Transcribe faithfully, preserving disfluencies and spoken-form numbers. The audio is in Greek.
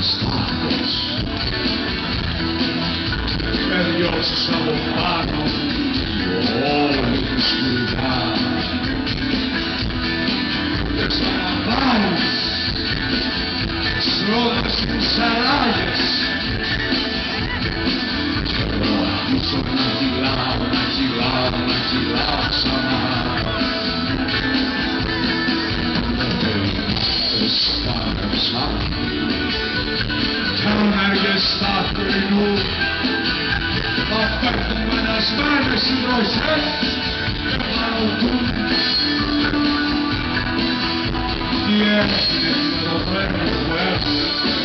στάχος με διώξεις από πάνω όλη τη σκουριά και ξαναπάρεις στρώμες τις αράγες και εγώ πίσω να κυλάω, να κυλάω, να κυλάω ξανά. Εστάνεψα κι ανέργες σταθμινού θα πέφτουν μενασμένες οι βροχές και παραουτούν. Τι έγινε με το τρένο που έφυγε